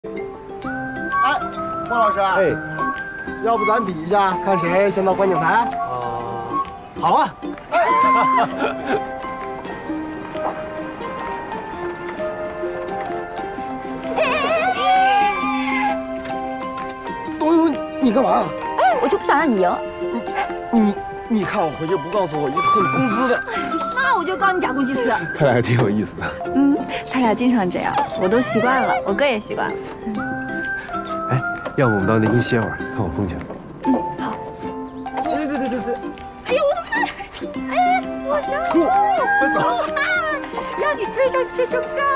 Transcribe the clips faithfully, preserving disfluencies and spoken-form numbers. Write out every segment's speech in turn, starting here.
哎，莫老师，哎，要不咱比一下，看谁先到观景台？ 啊，好啊。 东东，你干嘛？ 哎，我就不想让你赢。 你你看我回去不告诉我一个混工资的， 那我就告你假公济私。 他俩还挺有意思的。 嗯，他俩经常这样，我都习惯了，我哥也习惯了。 哎，要不我们到那边歇会儿，看我风景。 嗯，好。 对对对对对。 哎呦我的妈！哎，我想不，快走！ 让你追上追不上。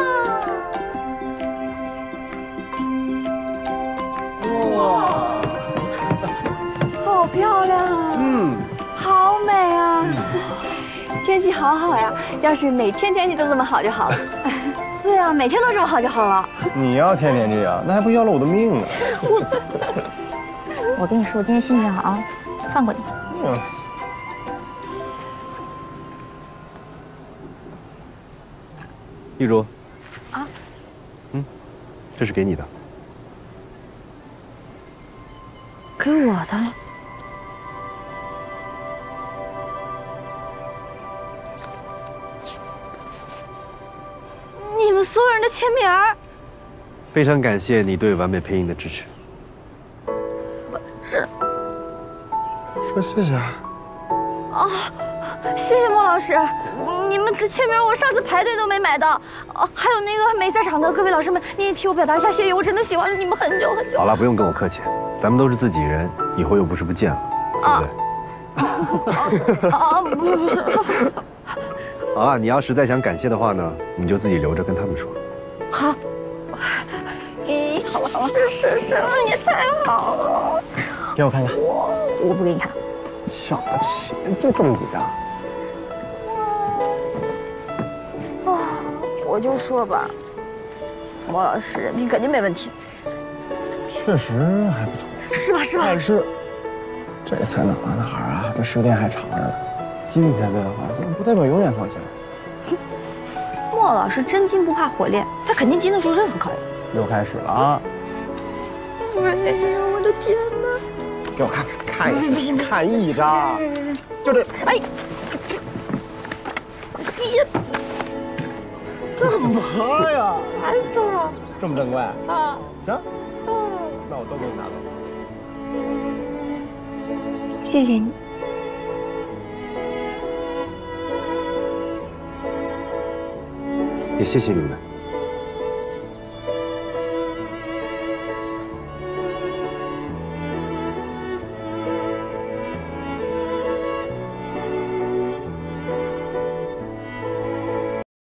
哇， 好漂亮啊！嗯，好美啊！天气好好呀，要是每天天气都这么好就好了。对啊，每天都这么好就好了。 你要天天这样，那还不要了我的命呢？ 我我跟你说，我今天心情好，放过你。嗯。 一如。 啊。 嗯，这是给你的。 给我的。你们所有人的签名儿。 非常感谢你对完美配音的支持。 是。 说谢谢啊。 哦，谢谢莫老师，你们的签名我上次排队都没买到。哦，还有那个没在场的各位老师们，你也替我表达一下谢意，我真的喜欢了你们很久很久。 好了，不用跟我客气，咱们都是自己人，以后又不是不见了，对不对？ 啊，不是不是。 好了，你要实在想感谢的话呢，你就自己留着跟他们说。 好。咦，好了好了，是是，你太好了。 给我看看。 我不给你看。 小气，就这么几张。 啊，我就说吧，莫老师人品肯定没问题。 确实还不错。 是吧是吧？ 但是，这才哪儿哪儿啊？这时间还长着呢。今天对的话，这不代表永远放下。 莫老师真金不怕火炼，他肯定经得住任何考验。 又开始了啊！ 哎呀，我的天哪！ 给我看看，看一看一张，就这。哎， 你干嘛呀？ 烦死了！ 这么珍贵啊？ 行，那我都给你拿走。 谢谢你。 也谢谢你们。